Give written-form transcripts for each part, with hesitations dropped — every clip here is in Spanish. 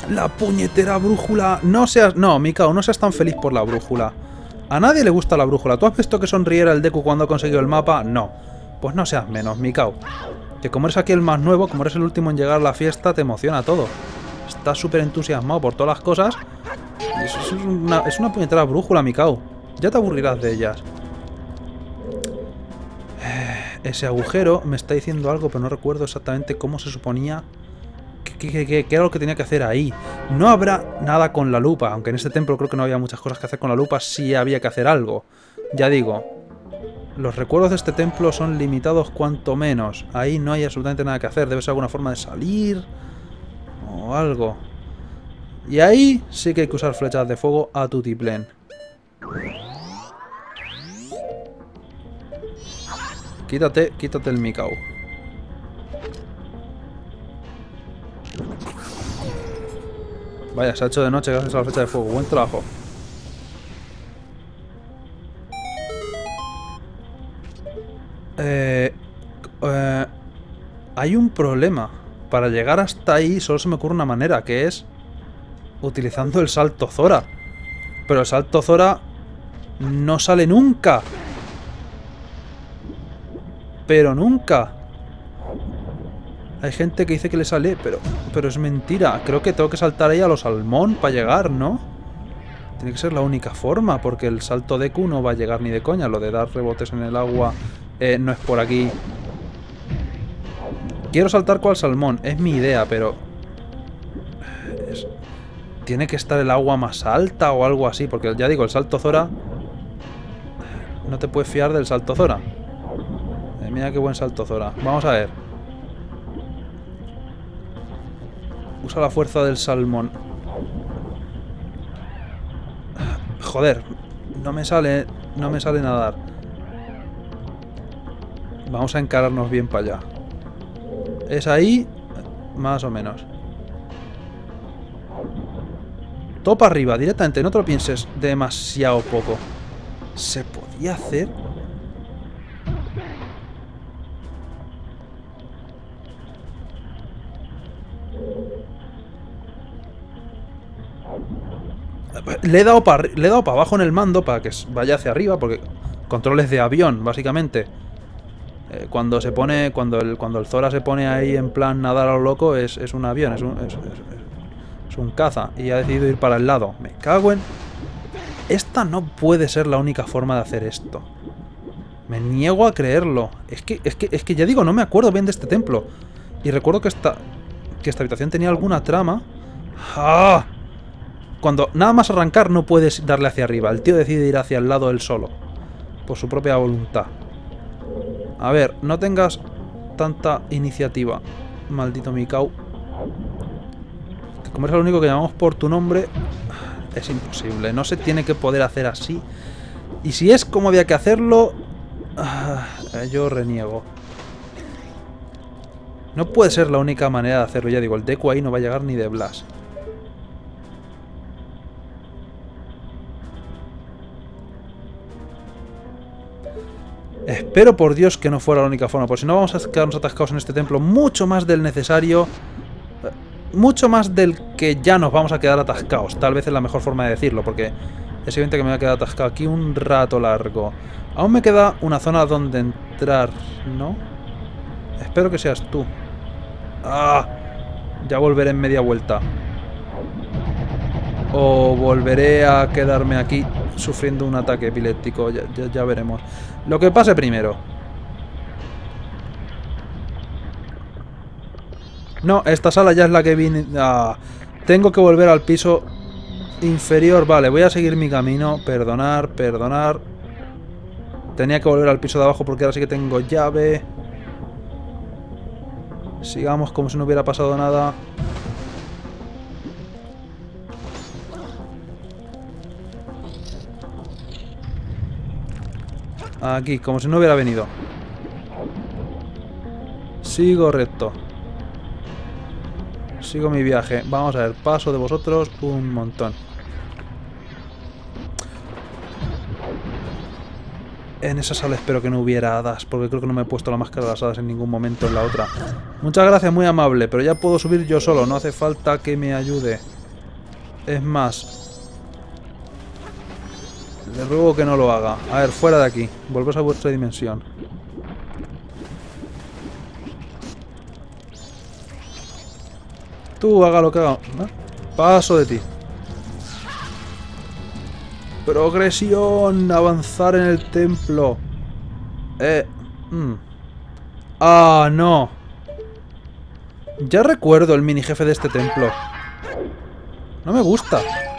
La puñetera brújula. No seas... No, Mikao, no seas tan feliz por la brújula. A nadie le gusta la brújula. ¿Tú has visto que sonriera el Deku cuando ha conseguido el mapa? No. Pues no seas menos, Mikao. Que como eres aquí el más nuevo, como eres el último en llegar a la fiesta, te emociona todo. Estás súper entusiasmado por todas las cosas. Y eso es una puñetera brújula, Mikao. Ya te aburrirás de ellas. Ese agujero me está diciendo algo, pero no recuerdo exactamente cómo se suponía... ¿Qué era lo que tenía que hacer ahí? No habrá nada con la lupa, aunque en este templo creo que no había muchas cosas que hacer con la lupa, sí había que hacer algo. Ya digo, los recuerdos de este templo son limitados cuanto menos. Ahí no hay absolutamente nada que hacer, debe ser alguna forma de salir o algo. Y ahí sí que hay que usar flechas de fuego a tutiplén. Quítate el Mikao. Vaya, se ha hecho de noche gracias a la flecha de fuego. Buen trabajo. Hay un problema. Para llegar hasta ahí solo se me ocurre una manera, que es utilizando el salto Zora. Pero el salto Zora no sale nunca. Pero nunca. Hay gente que dice que le sale, pero es mentira. Creo que tengo que saltar ahí a los salmón para llegar, ¿no? Tiene que ser la única forma, porque el salto Deku no va a llegar ni de coña. Lo de dar rebotes en el agua no es por aquí. Quiero saltar cual salmón, es mi idea, pero... Tiene que estar el agua más alta o algo así, porque ya digo, el salto Zora... No te puedes fiar del salto Zora. Mira qué buen salto Zora. Vamos a ver. Usa la fuerza del salmón. Joder, no me sale nadar. Vamos a encararnos bien para allá. Es ahí, más o menos. Todo para arriba, directamente, no te lo pienses demasiado poco. ¿Se podía hacer? Le he dado para abajo en el mando para que vaya hacia arriba, porque controles de avión, básicamente. Cuando el Zora se pone ahí en plan nadar a lo loco, es un avión, es un caza. Y ha decidido ir para el lado. Me cago en... Esta no puede ser la única forma de hacer esto. Me niego a creerlo. Es que ya digo, no me acuerdo bien de este templo. Y recuerdo que esta habitación tenía alguna trama. ¡Ah! Cuando nada más arrancar no puedes darle hacia arriba. El tío decide ir hacia el lado él solo. Por su propia voluntad. A ver, no tengas tanta iniciativa, maldito Mikao. Que como eres el único que llamamos por tu nombre, es imposible. No se tiene que poder hacer así. Y si es como había que hacerlo, yo reniego. No puede ser la única manera de hacerlo. Ya digo, el Deku ahí no va a llegar ni de Blas. Espero por Dios que no fuera la única forma, porque si no vamos a quedarnos atascados en este templo mucho más del necesario, mucho más del que ya nos vamos a quedar atascados. Tal vez es la mejor forma de decirlo, porque es evidente que me voy a quedar atascado aquí un rato largo. Aún me queda una zona donde entrar, ¿no? Espero que seas tú. ¡Ah! Ya volveré en media vuelta. O volveré a quedarme aquí sufriendo un ataque epiléptico. Ya veremos. Lo que pase primero. No, esta sala ya es la que vine... Ah, tengo que volver al piso inferior. Vale, voy a seguir mi camino. Perdonar. Tenía que volver al piso de abajo porque ahora sí que tengo llave. Sigamos como si no hubiera pasado nada. Aquí, como si no hubiera venido. Sigo recto. Sigo mi viaje. Vamos a ver, paso de vosotros un montón. En esa sala espero que no hubiera hadas, porque creo que no me he puesto la máscara de las hadas en ningún momento en la otra. Muchas gracias, muy amable, pero ya puedo subir yo solo, no hace falta que me ayude. Es más, le ruego que no lo haga. A ver, fuera de aquí, volvés a vuestra dimensión. Tú haga lo que haga. ¿No? Paso de ti. Progresión, avanzar en el templo. Ah, no. Ya recuerdo el mini jefe de este templo. No me gusta.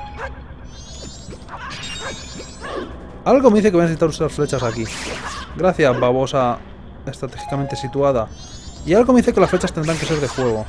Algo me dice que voy a necesitar usar flechas aquí. Gracias, babosa estratégicamente situada. Y algo me dice que las flechas tendrán que ser de fuego.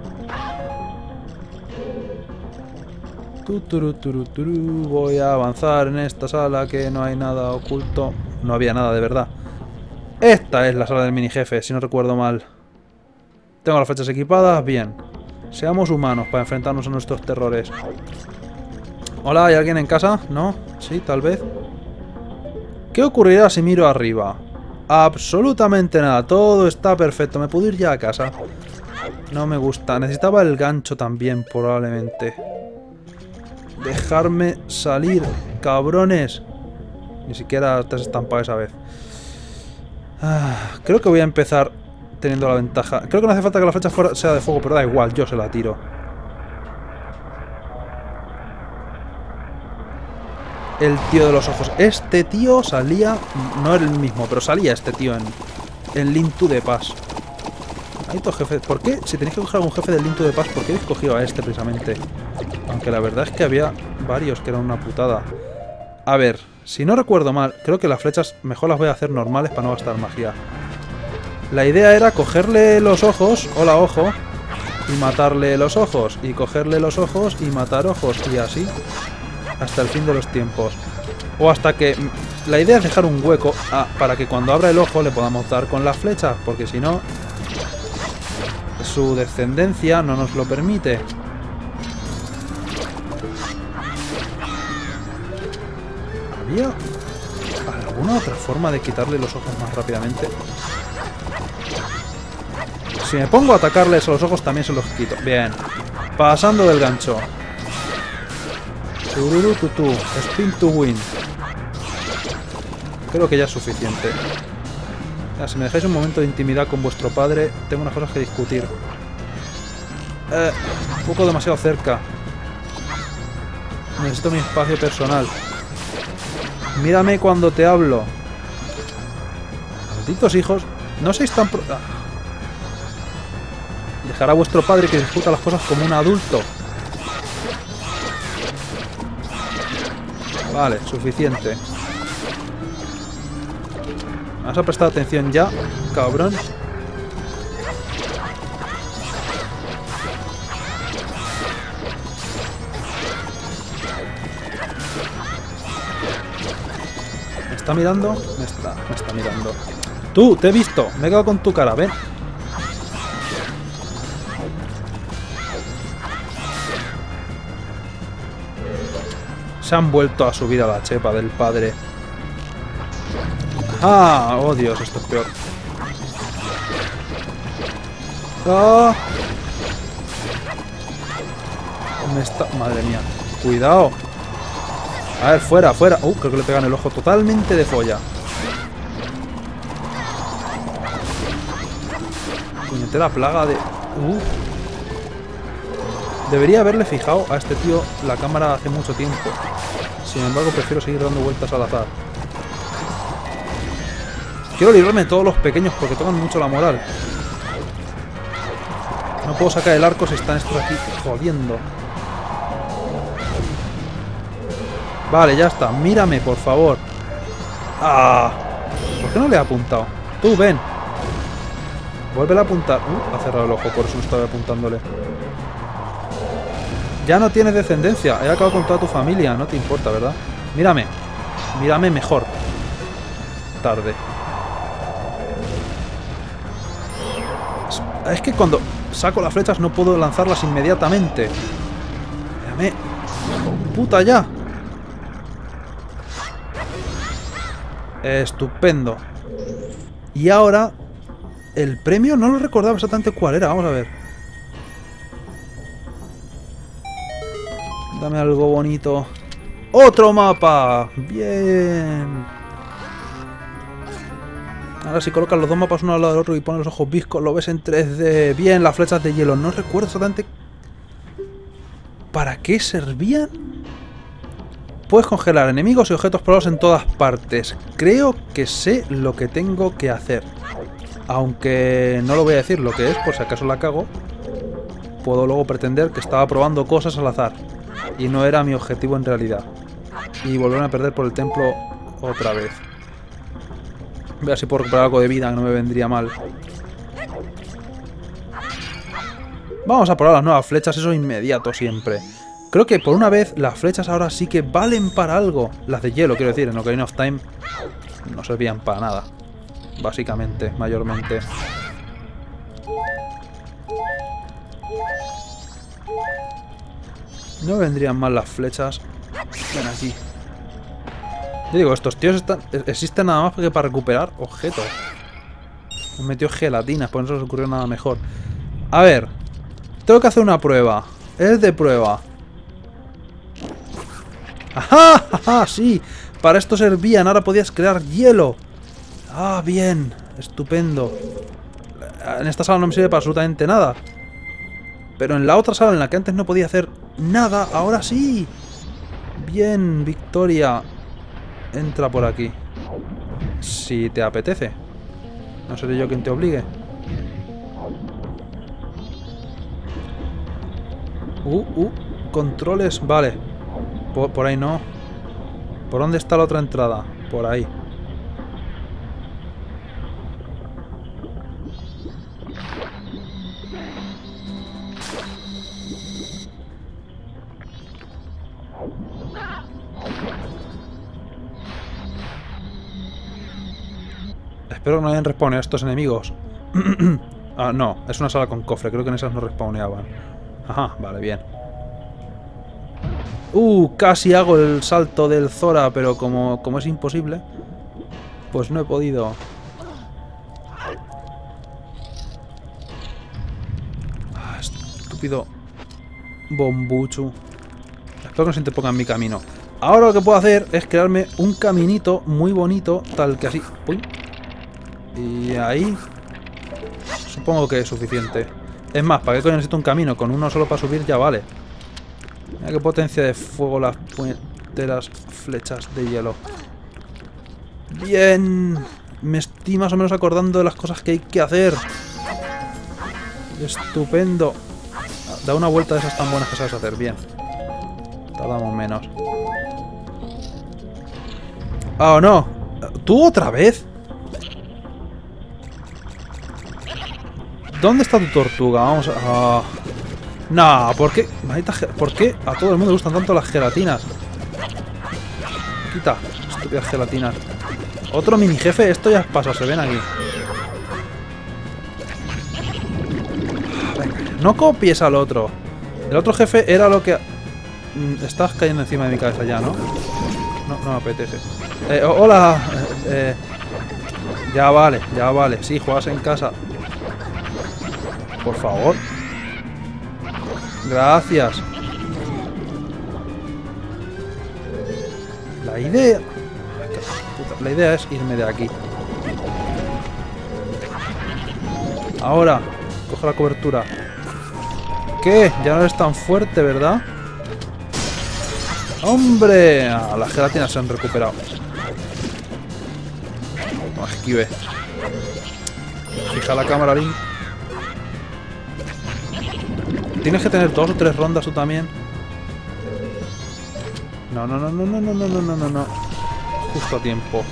Voy a avanzar en esta sala que no hay nada oculto. No había nada de verdad. Esta es la sala del mini jefe, si no recuerdo mal. Tengo las flechas equipadas, bien. Seamos humanos para enfrentarnos a nuestros terrores. Hola, ¿hay alguien en casa? ¿No? Sí, tal vez. ¿Qué ocurrirá si miro arriba? Absolutamente nada, todo está perfecto. ¿Me puedo ir ya a casa? No me gusta, necesitaba el gancho también, probablemente. Dejarme salir, cabrones. Ni siquiera te has estampado esa vez. Creo que voy a empezar teniendo la ventaja. Creo que no hace falta que la flecha sea de fuego, pero da igual, yo se la tiro. El tío de los ojos. Este tío salía... No era el mismo, pero salía este tío en Link to the Past. Hay dos jefes. ¿Por qué? Si tenéis que coger algún jefe del Link to the Past, ¿por qué habéis cogido a este precisamente? Aunque la verdad es que había varios que eran una putada. A ver, si no recuerdo mal, creo que las flechas mejor las voy a hacer normales para no gastar magia. La idea era cogerle los ojos, hola ojo, y matarle los ojos, y cogerle los ojos y matar ojos, y así hasta el fin de los tiempos. O hasta que... La idea es dejar un hueco para que cuando abra el ojo le podamos dar con las flechas, porque si no, su descendencia no nos lo permite. ¿Había alguna otra forma de quitarle los ojos más rápidamente? Si me pongo a atacarles a los ojos también se los quito. Bien. Pasando del gancho. Tururututu. Spin to win. Creo que ya es suficiente. Ya, si me dejáis un momento de intimidad con vuestro padre, tengo unas cosas que discutir. Un poco demasiado cerca. Necesito mi espacio personal. Mírame cuando te hablo. Malditos hijos. No seáis tan... Dejar a vuestro padre que discuta las cosas como un adulto. Vale, suficiente. ¿Vas a prestar atención ya, cabrón? ¿Me está mirando? Me está mirando. ¡Tú! ¡Te he visto! Me he quedado con tu cara, ven. Se han vuelto a subir a la chepa del padre. ¡Ah! ¡Oh, Dios! Esto es peor. ¡Ah! Me está... Madre mía. ¡Cuidado! A ver, fuera, fuera. Creo que le pegan el ojo totalmente de folla. Puñetera plaga de... Debería haberle fijado a este tío la cámara hace mucho tiempo. Sin embargo, prefiero seguir dando vueltas al azar. Quiero librarme de todos los pequeños porque tocan mucho la moral. No puedo sacar el arco si están estos aquí jodiendo. Vale, ya está. Mírame, por favor. ¡Ah! ¿Por qué no le he apuntado? Tú, ven. Vuélvele a apuntar. Ha cerrado el ojo, por eso no estaba apuntándole. Ya no tienes descendencia. He acabado con toda tu familia. No te importa, ¿verdad? Mírame. Mírame mejor. Tarde. Es que cuando saco las flechas no puedo lanzarlas inmediatamente. Mírame. ¡Puta ya! Estupendo. Y ahora... El premio no lo recordaba exactamente cuál era. Vamos a ver. Dame algo bonito. ¡Otro mapa! ¡Bien! Ahora si colocas los dos mapas uno al lado del otro y pones los ojos viscos, lo ves en 3D. Bien, las flechas de hielo. No recuerdo exactamente para qué servían. Puedes congelar enemigos y objetos probados en todas partes. Creo que sé lo que tengo que hacer. Aunque no lo voy a decir lo que es, por si acaso la cago. Puedo luego pretender que estaba probando cosas al azar. Y no era mi objetivo en realidad. Y volverme a perder por el templo otra vez. Voy a ver si puedo recuperar algo de vida, que no me vendría mal. Vamos a probar las nuevas flechas, eso inmediato siempre. Creo que por una vez las flechas ahora sí que valen para algo. Las de hielo, quiero decir, en Ocarina of Time no servían para nada. Básicamente, mayormente. No vendrían mal las flechas. Ven aquí. Yo digo, estos tíos existen nada más que para recuperar objetos. Han metido gelatinas, por eso no se ocurrió nada mejor. A ver. Tengo que hacer una prueba. Es de prueba. ¡Ajá! ¡Ajá! Sí. Para esto servían. Ahora podías crear hielo. Ah, bien. Estupendo. En esta sala no me sirve para absolutamente nada. Pero en la otra sala en la que antes no podía hacer nada, ahora sí. Bien, Victoria. Entra por aquí. Si te apetece. No seré yo quien te obligue. Controles. Vale. Por ahí no. ¿Por dónde está la otra entrada? Por ahí. Espero que no hayan respawneado estos enemigos. Ah, no, es una sala con cofre. Creo que en esas no respawneaban. Ajá, vale, bien. Casi hago el salto del Zora, pero como es imposible, pues no he podido. Estúpido Bombuchu. Espero que no se interponga en mi camino. Ahora lo que puedo hacer es crearme un caminito muy bonito, tal que así. Uy. Y ahí supongo que es suficiente. Es más, ¿para qué coño necesito un camino? Con uno solo para subir ya vale. Mira qué potencia de fuego las puñeteras flechas de hielo. Bien. Me estoy más o menos acordando de las cosas que hay que hacer. Estupendo. Da una vuelta de esas tan buenas que sabes hacer. Bien. Tardamos menos. ¡Oh, no! ¿Tú otra vez? ¿Dónde está tu tortuga? Vamos a... No, ¿por qué? ¿Por qué a todo el mundo le gustan tanto las gelatinas? Quita, estúpidas gelatinas. Otro mini jefe, esto ya pasa, se ven aquí. Venga, no copies al otro. El otro jefe era lo que... Estás cayendo encima de mi cabeza ya, ¿no? No me apetece. Hola. Ya vale. Sí, juegas en casa. Por favor. Gracias. La idea... La idea es irme de aquí. Ahora. Coge la cobertura. ¿Qué? Ya no eres tan fuerte, ¿verdad? ¡Hombre! Ah, las gelatinas se han recuperado. No, esquive. Fija la cámara, Link. Tienes que tener 2 o 3 rondas tú también. No. Justo a tiempo.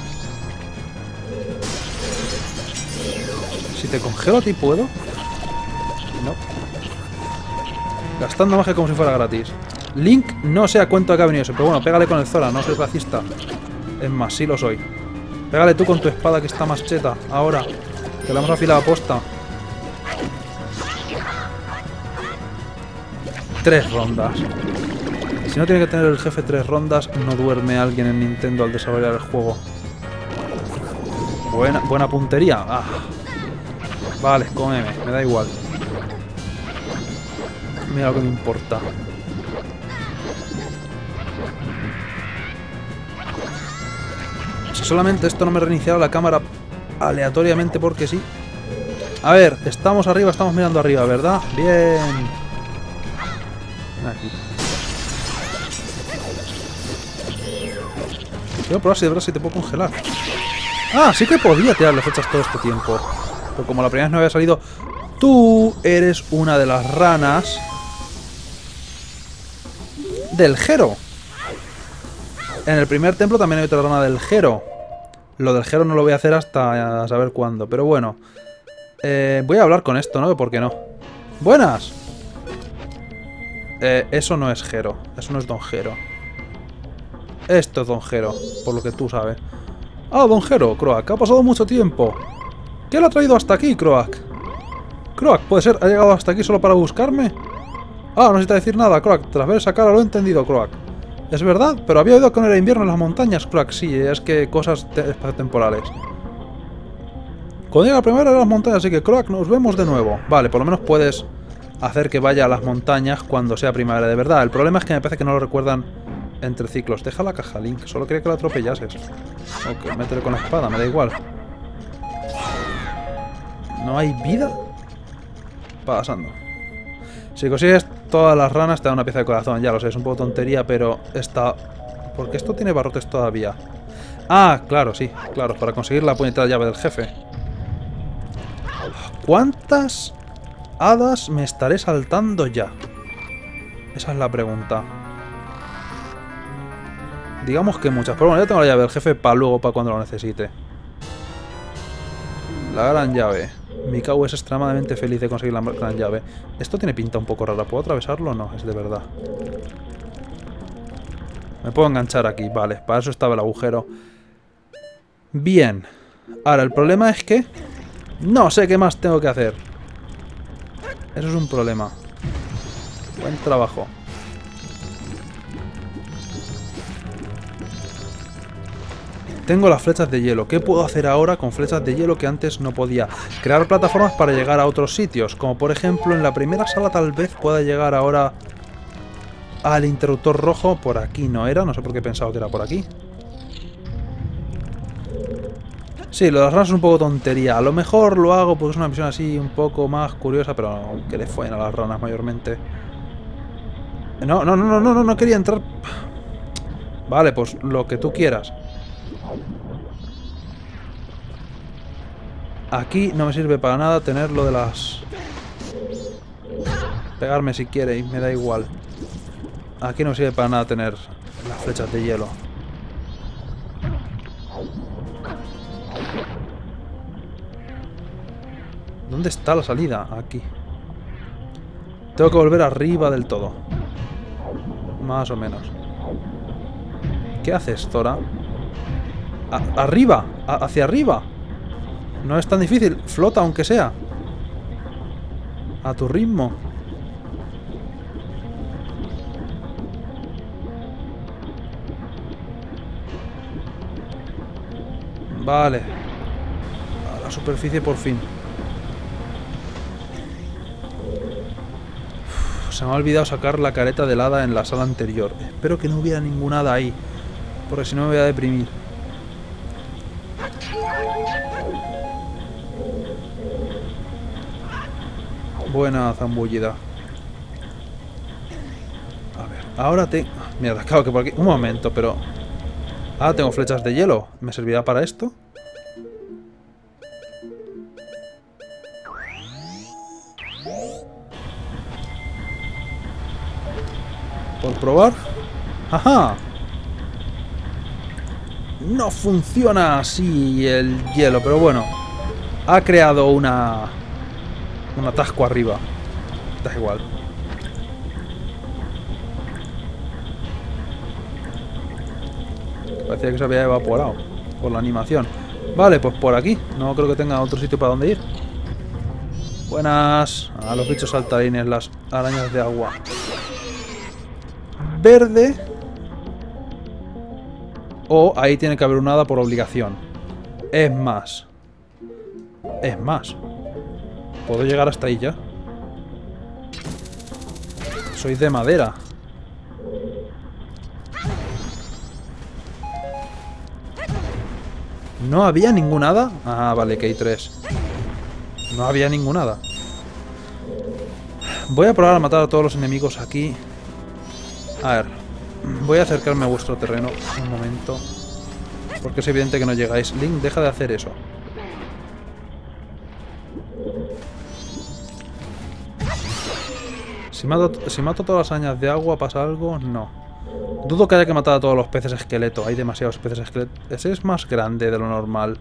Si te congelo a ti, ¿puedo? No. Gastando magia como si fuera gratis. Link no sé a cuánto que ha venido eso, pero bueno, pégale con el Zora, no soy racista. Es más, sí lo soy. Pégale tú con tu espada que está más cheta. Ahora, que la hemos afilado a posta. 3 rondas. Si no tiene que tener el jefe 3 rondas, no duerme alguien en Nintendo al desarrollar el juego. Buena puntería. Ah. Vale, cómeme, me da igual. Mira lo que me importa. Si solamente esto no me reiniciara la cámara aleatoriamente porque sí. A ver, estamos arriba, estamos mirando arriba, ¿verdad? Bien. Aquí. Quiero probar si de verdad si te puedo congelar. Ah, sí que podía tirarle flechas todo este tiempo. Pero como la primera vez no había salido... Tú eres una de las ranas... del Jero. En el primer templo también hay otra rana del Jero. Lo del Jero no lo voy a hacer hasta saber cuándo. Pero bueno. Voy a hablar con esto, ¿no? ¿Por qué no? ¡Buenas! Eso no es Jero. Eso no es Don Jero. Esto es Don Jero, por lo que tú sabes. Ah, Don Jero, Croak. Ha pasado mucho tiempo. ¿Qué lo ha traído hasta aquí, Croak? Croak, ¿puede ser? ¿Ha llegado hasta aquí solo para buscarme? Ah, no necesita decir nada, Croak. Tras ver esa cara lo he entendido, Croak. Es verdad, pero había oído que no era invierno en las montañas, Croak. Sí, es que cosas temporales. Cuando llega la primavera en las montañas, así que, Croak, nos vemos de nuevo. Vale, por lo menos puedes hacer que vaya a las montañas cuando sea primavera de verdad. El problema es que me parece que no lo recuerdan entre ciclos. Deja la caja, Link. Solo quería que la atropellases. Ok, métele con la espada, me da igual. ¿No hay vida? Pasando. Si consigues todas las ranas te da una pieza de corazón. Ya lo sé, es un poco tontería, pero esta... ¿Por qué esto tiene barrotes todavía? Ah, claro, sí. Claro, para conseguir la puñetera llave del jefe. ¿Cuántas hadas me estaré saltando ya? Esa es la pregunta. Digamos que muchas. Pero bueno, ya tengo la llave del jefe para luego, para cuando lo necesite. La gran llave. Mikau es extremadamente feliz de conseguir la gran llave. Esto tiene pinta un poco rara. ¿Puedo atravesarlo o no? Es de verdad. Me puedo enganchar aquí. Vale, para eso estaba el agujero. Bien. Ahora, el problema es que... no sé qué más tengo que hacer. Eso es un problema. Buen trabajo. Tengo las flechas de hielo. ¿Qué puedo hacer ahora con flechas de hielo que antes no podía? Crear plataformas para llegar a otros sitios. Como por ejemplo en la primera sala tal vez pueda llegar ahora al interruptor rojo. Por aquí no era. No sé por qué he pensado que era por aquí. Sí, lo de las ranas es un poco tontería. A lo mejor lo hago porque es una misión así un poco más curiosa. Pero que le fuen a las ranas mayormente. No quería entrar. Vale, pues lo que tú quieras. Aquí no me sirve para nada tener lo de las... pegarme si quiere y me da igual. Aquí no me sirve para nada tener las flechas de hielo. ¿Dónde está la salida? Aquí. Tengo que volver arriba del todo. Más o menos. ¿Qué haces, Zora? ¡Arriba! ¡Hacia arriba! No es tan difícil. Flota aunque sea. A tu ritmo. Vale. A la superficie por fin. Se me ha olvidado sacar la careta del hada en la sala anterior. Espero que no hubiera ninguna hada ahí. Porque si no me voy a deprimir. Buena zambullida. A ver, ahora te... Mira, claro que por aquí... Un momento, pero... Ah, tengo flechas de hielo. ¿Me servirá para esto? ¿Por probar? ¡Ajá! No funciona así el hielo, pero bueno. Ha creado un atasco arriba. Da igual. Parecía que se había evaporado por la animación. Vale, pues por aquí. No creo que tenga otro sitio para donde ir. Buenas. A los bichos saltarines, las arañas de agua. Verde. O ahí tiene que haber un hada por obligación. Es más. Es más. Puedo llegar hasta ahí ya. Soy de madera. ¿No había ningún hada? Ah, vale, que hay 3. No había ningún hada. Voy a probar a matar a todos los enemigos aquí. A ver. Voy a acercarme a vuestro terreno un momento. Porque es evidente que no llegáis. Link, deja de hacer eso. Si mato todas las arañas de agua, ¿pasa algo? No. Dudo que haya que matar a todos los peces esqueleto. Hay demasiados peces esqueleto. Ese es más grande de lo normal.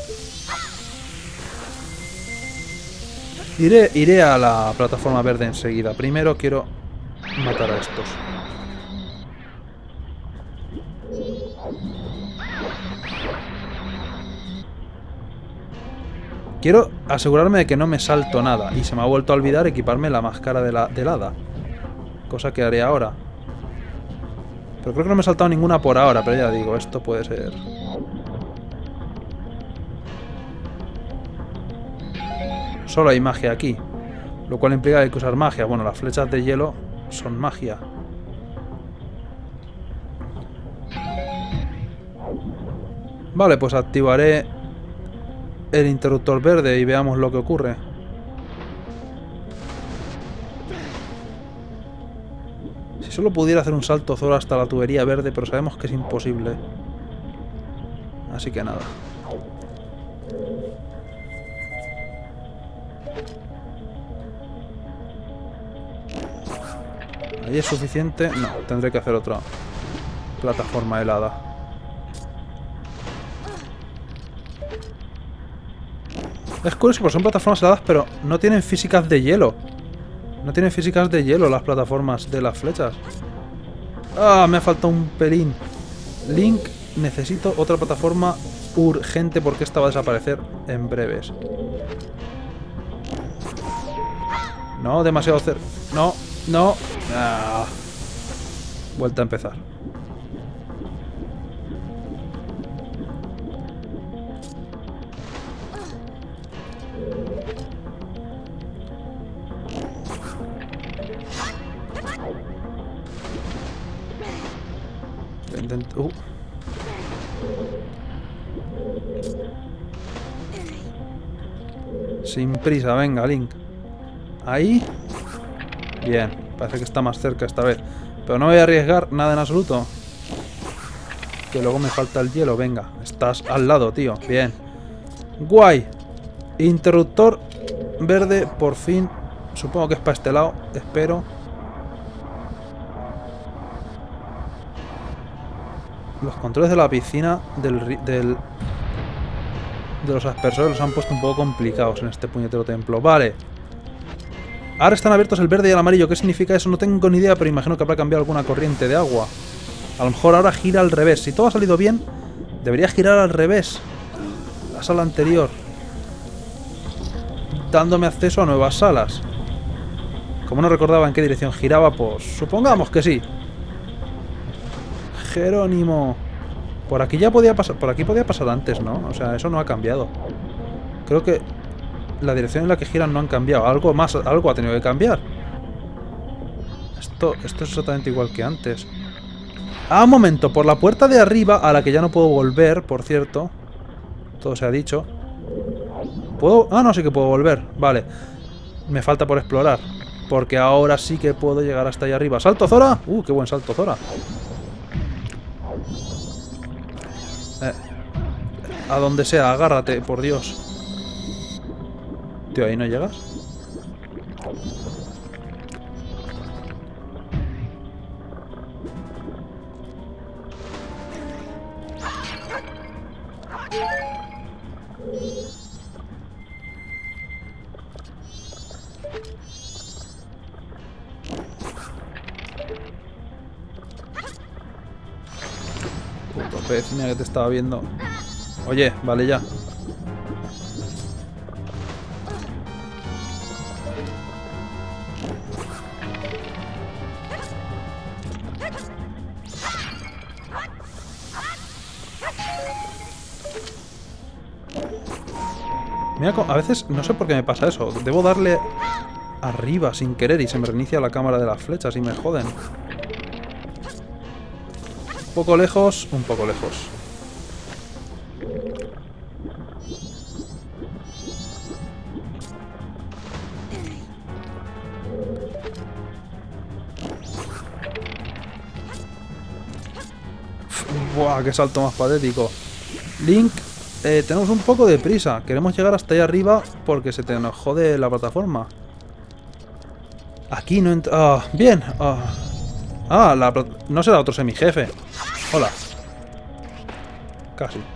Iré a la plataforma verde enseguida. Primero quiero matar a estos. Quiero asegurarme de que no me salto nada. Y se me ha vuelto a olvidar equiparme la máscara del hada. Cosa que haré ahora. Pero creo que no me he saltado ninguna por ahora. Pero ya digo, esto puede ser... Solo hay magia aquí. Lo cual implica que hay que usar magia. Bueno, las flechas de hielo son magia. Vale, pues activaré el interruptor verde y veamos lo que ocurre. Si solo pudiera hacer un salto Zora hasta la tubería verde, pero sabemos que es imposible. Así que nada. ¿Ahí es suficiente? No, tendré que hacer otra plataforma helada. Es curioso porque son plataformas heladas, pero no tienen físicas de hielo. No tienen físicas de hielo las plataformas de las flechas. ¡Ah! Me ha faltado un pelín. Link, necesito otra plataforma urgente porque esta va a desaparecer en breves. No, demasiado cerca. No, no. Ah. Vuelta a empezar. Sin prisa, venga, Link. Ahí. Bien, parece que está más cerca esta vez. Pero no voy a arriesgar nada en absoluto. Que luego me falta el hielo, venga. Estás al lado, tío. Bien. Guay. Interruptor verde, por fin. Supongo que es para este lado, espero. Los controles de la piscina de los aspersores los han puesto un poco complicados en este puñetero templo. Vale. Ahora están abiertos el verde y el amarillo. ¿Qué significa eso? No tengo ni idea, pero imagino que habrá cambiado alguna corriente de agua. A lo mejor ahora gira al revés. Si todo ha salido bien, debería girar al revés. La sala anterior. Dándome acceso a nuevas salas. Como no recordaba en qué dirección giraba, pues supongamos que sí. Jerónimo. Por aquí ya podía pasar. Por aquí podía pasar antes, ¿no? O sea, eso no ha cambiado. Creo que la dirección en la que giran no han cambiado. Algo más, algo ha tenido que cambiar. Esto es exactamente igual que antes. Ah, un momento. Por la puerta de arriba, a la que ya no puedo volver, por cierto. Todo se ha dicho. ¿Puedo? Ah, no, sí que puedo volver. Vale. Me falta por explorar. Porque ahora sí que puedo llegar hasta ahí arriba. ¿Salto, Zora? Qué buen salto, Zora. A donde sea, agárrate, por Dios. Tío, ¿ahí no llegas? Puto pez, mira que te estaba viendo. Oye, vale ya. Mira, a veces no sé por qué me pasa eso. Debo darle arriba sin querer y se me reinicia la cámara de las flechas y me joden. Un poco lejos, un poco lejos. ¡Buah! ¡Qué salto más patético! Link, tenemos un poco de prisa. Queremos llegar hasta ahí arriba porque se te nos jode la plataforma. Aquí no entra... ¡Ah! ¡Bien! No será otro semijefe. Hola. Casi.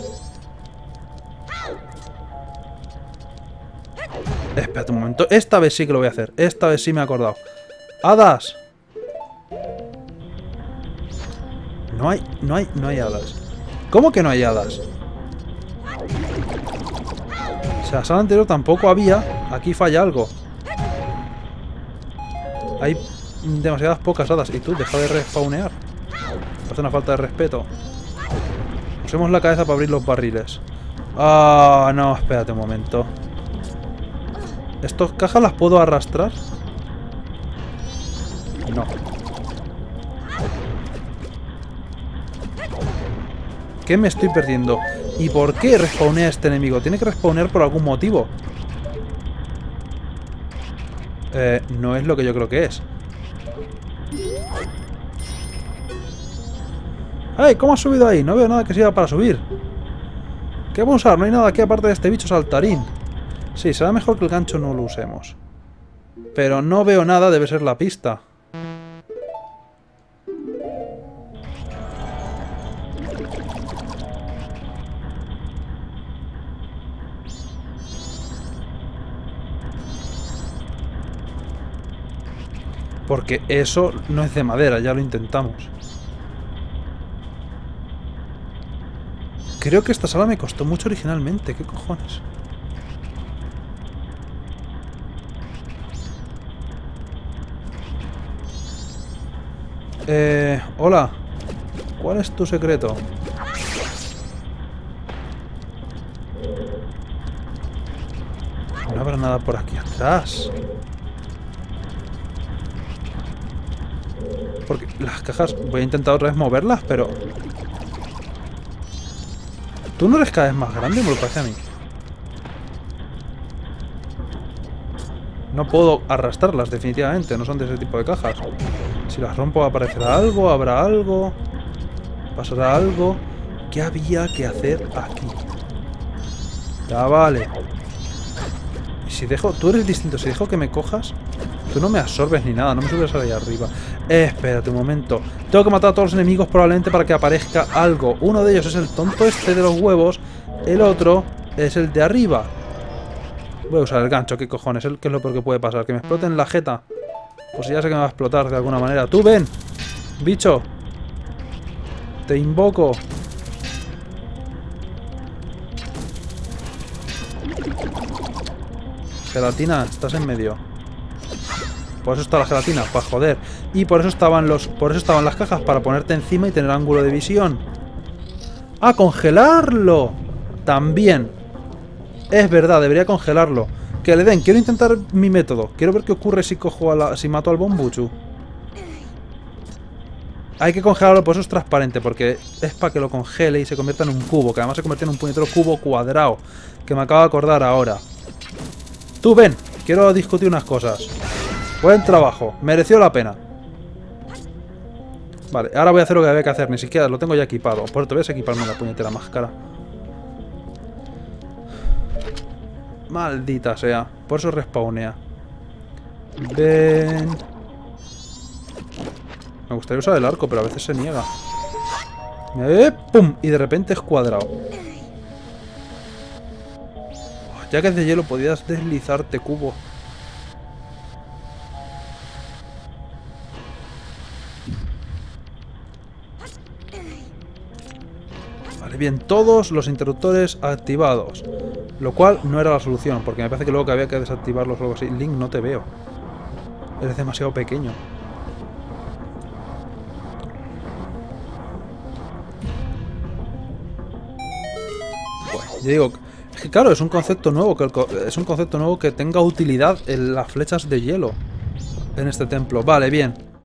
Espérate un momento. Esta vez sí que lo voy a hacer. Esta vez sí me he acordado. ¡Hadas! No hay hadas. ¿Cómo que no hay hadas? O sea, la sala anterior tampoco había. Aquí falla algo. Hay demasiadas pocas hadas. Y tú, deja de respawnear. Hace una falta de respeto. Usemos la cabeza para abrir los barriles. Ah, no, espérate un momento. ¿Estas cajas las puedo arrastrar? No. ¿Qué me estoy perdiendo? ¿Y por qué respawnea este enemigo? Tiene que respawnear por algún motivo. No es lo que yo creo que es. ¡Ay! ¿Cómo has subido ahí? No veo nada que sirva para subir. ¿Qué vamos a usar? No hay nada aquí aparte de este bicho saltarín. Sí, será mejor que el gancho no lo usemos. Pero no veo nada, debe ser la pista. Porque eso no es de madera, ya lo intentamos. Creo que esta sala me costó mucho originalmente. ¿Qué cojones? Hola. ¿Cuál es tu secreto? No habrá nada por aquí atrás. Porque las cajas... Voy a intentar otra vez moverlas, pero... Tú no eres cada vez más grande, me lo parece a mí. No puedo arrastrarlas, definitivamente. No son de ese tipo de cajas. Si las rompo aparecerá algo, habrá algo... Pasará algo... ¿Qué había que hacer aquí? Ya vale. Y si dejo... Tú eres distinto. Si dejo que me cojas... Tú no me absorbes ni nada, no me subes ahí arriba. Espérate un momento. Tengo que matar a todos los enemigos probablemente para que aparezca algo. Uno de ellos es el tonto este de los huevos. El otro es el de arriba. Voy a usar el gancho, ¿qué cojones? ¿Qué es lo peor que puede pasar? ¿Que me exploten la jeta? Pues ya sé que me va a explotar de alguna manera. ¡Tú ven! ¡Bicho! ¡Te invoco! Gelatina, estás en medio. Por eso está la gelatina, para joder. Y por eso estaban las cajas, para ponerte encima y tener ángulo de visión. ¡Ah, congelarlo! También. Es verdad, debería congelarlo. Que le den, quiero intentar mi método. Quiero ver qué ocurre si si mato al Bonbuchu. Hay que congelarlo, por eso es transparente, porque es para que lo congele y se convierta en un cubo, que además se convierte en un puñetero cubo cuadrado, que me acabo de acordar ahora. Tú ven, quiero discutir unas cosas. Buen trabajo, mereció la pena. Vale, ahora voy a hacer lo que había que hacer, ni siquiera lo tengo ya equipado. Por eso voy a equiparme la puñetera máscara. Maldita sea, por eso respawnea. Ven. Me gustaría usar el arco, pero a veces se niega. ¡Pum! Y de repente es cuadrado. Ya que es de hielo, podías deslizarte, cubo. Vale, bien, todos los interruptores activados. Lo cual no era la solución, porque me parece que luego que había que desactivarlos o algo así. Link, no te veo. Eres demasiado pequeño. Bueno, yo digo, Es que claro, es un concepto nuevo, es un concepto nuevo que tenga utilidad en las flechas de hielo en este templo. Vale, bien.